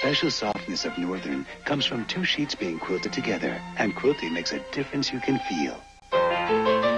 special softness of Northern comes from two sheets being quilted together, and quilting makes a difference you can feel.